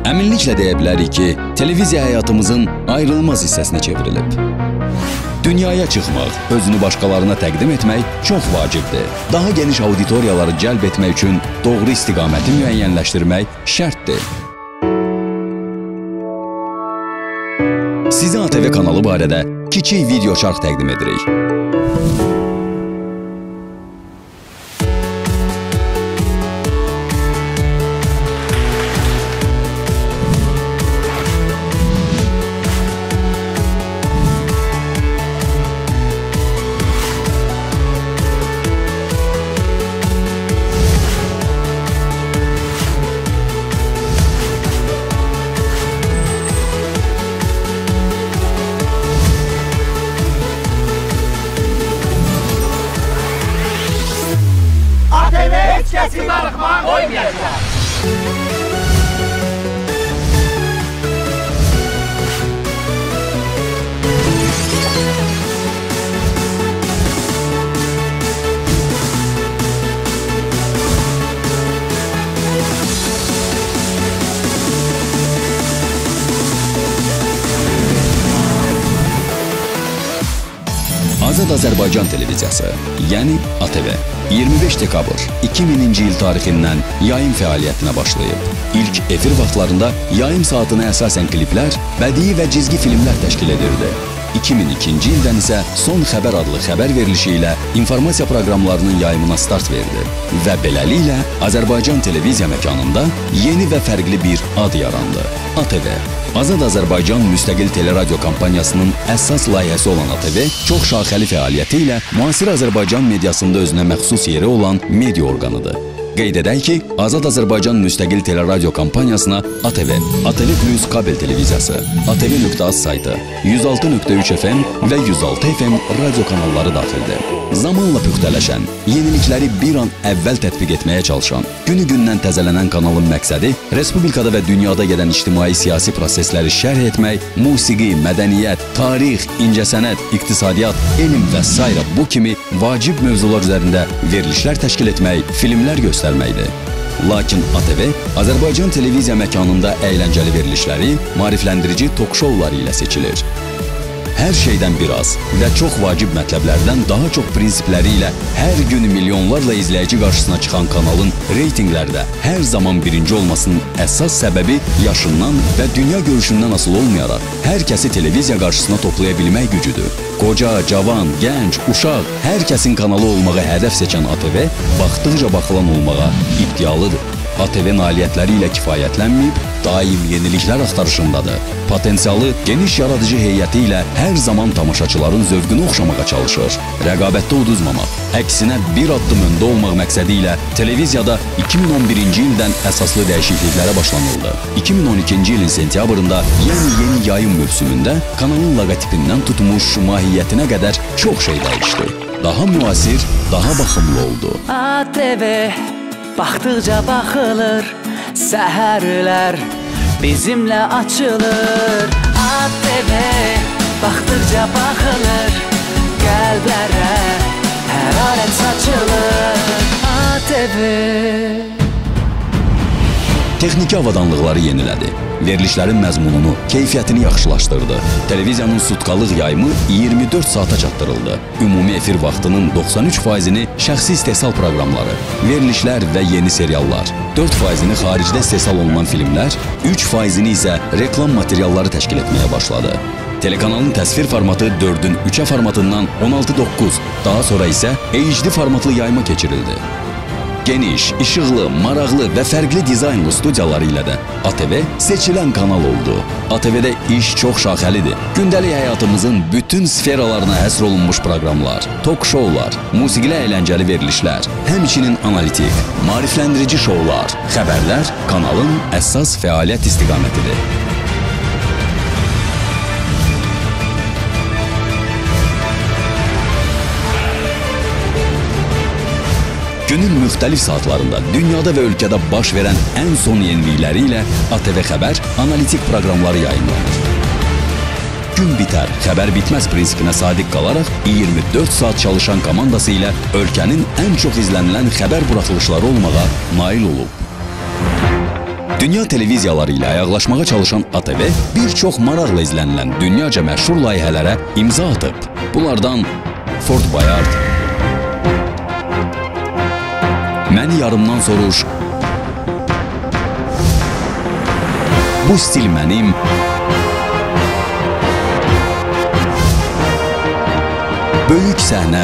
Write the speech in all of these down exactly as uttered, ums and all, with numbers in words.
Əminliklə deyə bilərik ki, televiziya həyatımızın ayrılmaz hissəsinə çevrilib. Dünyaya çıxmaq, özünü başqalarına təqdim etmək çox vacibdir. Daha geniş auditoriyaları cəlb etmək üçün doğru istiqaməti müəyyənləşdirmək şərtdir. Sizə A T V kanalı barədə kiçik video çarx təqdim edirik. A T V heç kəsi darıxmağa qoymayacaq. Azad Azərbaycan televiziyası, yəni A T V, iyirmi beş dekabr iki mininci il tarixindən yayım fəaliyyətinə başlayıb. İlk efir vaxtlarında yayım saatına əsasən kliplər, bədii və cizgi filmlər təşkil edirdi. iki min ikinci ildən isə Son Xəbər adlı xəbər verilişi ilə informasiya proqramlarının yayımına start verdi və beləliklə Azərbaycan televiziya məkanında yeni və fərqli bir ad yarandı. A T V, Azad Azərbaycan müstəqil teleradyo kampaniyasının əsas layihəsi olan A T V, çox şaxəli fəaliyyəti ilə müasir Azərbaycan mediasında özünə məxsus yeri olan media orqanıdır. Qeyd edək ki, Azad Azərbaycan müstəqil teleradyo kampaniyasına A T V, A T V Plus kabel televiziyası, A T V nöqtə az saytı, yüz altı nöqtə üç F M və yüz altı F M radyo kanalları daxildir. Zamanla püxtələşən, yenilikləri bir an əvvəl tətbiq etməyə çalışan, günü-gündən təzələnən kanalın məqsədi Respublikada və dünyada gedən ictimai-siyasi prosesləri şərh etmək, musiqi, mədəniyyət, tarix, incəsənət, iqtisadiyyat, elm və sairə bu kimi vacib mövzular üzərində verilişlər təşkil etmək, filmlər göstərməkdir. Lakin A T V, Azərbaycan televiziya məkanında əyləncəli verilişləri, maarifləndirici tok-şovları ilə seçilir. Hər şeydən biraz və çox vacib mətləblərdən daha çox prinsipləri ilə hər gün milyonlarla izləyici qarşısına çıxan kanalın reytinqlərdə hər zaman birinci olmasının əsas səbəbi yaşından və dünya görüşündən asılı olmayaraq hər kəsi televiziya qarşısına toplaya bilmək gücüdür. Qoca, cavan, gənc, uşaq, hər kəsin kanalı olmağa hədəf seçən A T V baxdıqca baxılan olmağa iddialıdır. A T V nailiyyətləri ilə kifayətlənməyib, daim yeniliklər axtarışındadır. Potensialı geniş yaradıcı heyəti ilə hər zaman tamaşaçıların zövqünü oxşamağa çalışır. Rəqabətdə uduzmamaq, əksinə bir addım öndə olmaq məqsədi ilə televiziyada iki min on birinci ildən əsaslı dəyişikliklərə başlanıldı. iki min on ikinci ilin sentyabrında, yəni yeni yayım mövsümündə kanalın loqotipindən tutmuş mahiyyətinə qədər çox şey dəyişdi. Daha müasir, daha baxımlı oldu. A T V baxdıqca baxılır, səhərlər bizimlə açılır. A T V baxdıqca baxılır, qəlblərə hərarət saçılır. A T V Texniki avadanlıqları yenilədi. Verilişlərin məzmununu, keyfiyyətini yaxşılaşdırdı. Televiziyanın sutkalıq yayımı iyirmi dörd saata çatdırıldı. Ümumi efir vaxtının doxsan üç faizini şəxsi istehsal proqramları, verilişlər və yeni seriallar, dörd faizini xaricdə istehsal olunan filmlər, üç faizini isə reklam materialları təşkil etməyə başladı. Telekanalın təsvir formatı dördün üçə formatından on altı doqquz, daha sonra isə H D formatlı yayıma keçirildi. Geniş, işıqlı, maraqlı və fərqli dizaynlı studiyaları ilə də A T V seçilən kanal oldu. A T V-də iş çox şaxəlidir. Gündəlik həyatımızın bütün sferalarına həsr olunmuş proqramlar, tok-şovlar, musiqili əyləncəli verilişlər, həmçinin analitik, maarifləndirici şovlar, xəbərlər kanalın əsas fəaliyyət istiqamətidir. Günün müxtəlif saatlarında dünyada və ölkədə baş verən ən son yenilikləri ilə A T V Xəbər analitik proqramları yayınlanır. Gün bitər, xəbər bitməz prinsipinə sadiq qalaraq iyirmi dörd saat çalışan komandası ilə ölkənin ən çox izlənilən xəbər buraxılışları olmağa nail olub. Dünya televiziyaları ilə ayaqlaşmağa çalışan A T V bir çox maraqla izlənilən dünyaca məşhur layihələrə imza atıb. Bunlardan Fort Boyard, Məni yarımdan soruş, Bu stil mənim, Böyük səhnə,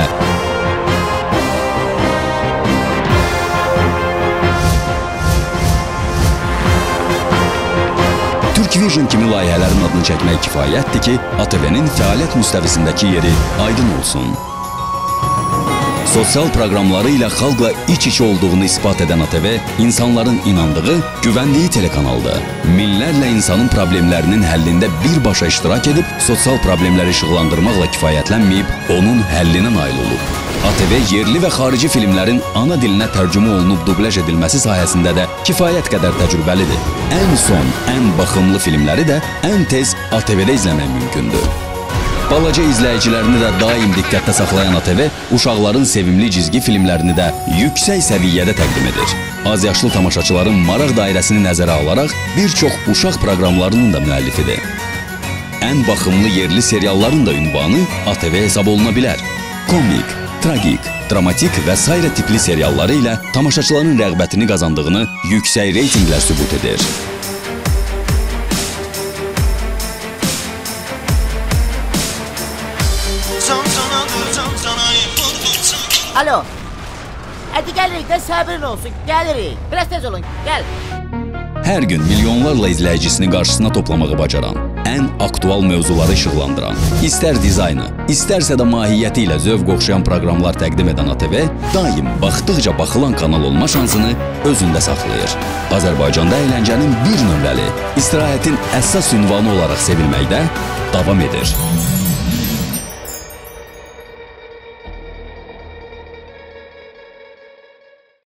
Türk Vision kimi layihələrin adını çəkmək kifayətdir ki, A T V-nin fəaliyyət müstəvisindəki yeri aydın olsun. Sosial proqramları ilə xalqla iç-içi olduğunu ispat edən A T V, insanların inandığı, güvəndiyi telekanaldır. Minlərlə insanın problemlərinin həllində birbaşa iştirak edib, sosial problemləri işıqlandırmaqla kifayətlənməyib, onun həllinə nail olub. A T V yerli və xarici filmlərin ana dilinə tərcümə olunub dublaj edilməsi sayəsində də kifayət qədər təcrübəlidir. Ən son, ən baxımlı filmləri də ən tez A T V-də izləmək mümkündür. Balaca izləyicilərini də daim diqqətdə saxlayan A T V, uşaqların sevimli cizgi filmlərini də yüksək səviyyədə təqdim edir. Az yaşlı tamaşaçıların maraq dairəsini nəzərə alaraq bir çox uşaq proqramlarının da müəllifidir. Ən baxımlı yerli serialların da ünvanı A T V hesab oluna bilər. Komik, tragik, dramatik və sairə tipli serialları ilə tamaşaçıların rəğbətini qazandığını yüksək reytinglər sübut edir. Alo. Hadi gəlirik də səbrin olsun. Gəlirik. Biraz tez olun. Gəl. Hər gün milyonlarla izləyicisini qarşısına toplamağı bacaran, ən aktual mövzuları işıqlandıran, istər dizaynı, istərsə də mahiyyəti ilə zövq oxşayan proqramlar təqdim edən A T V daim baxdıqca baxılan kanal olma şansını özündə saxlayır. Azərbaycanda əyləncənin bir nömrəli, istirahətin əsas ünvanı olaraq sevilməkdə davam edir.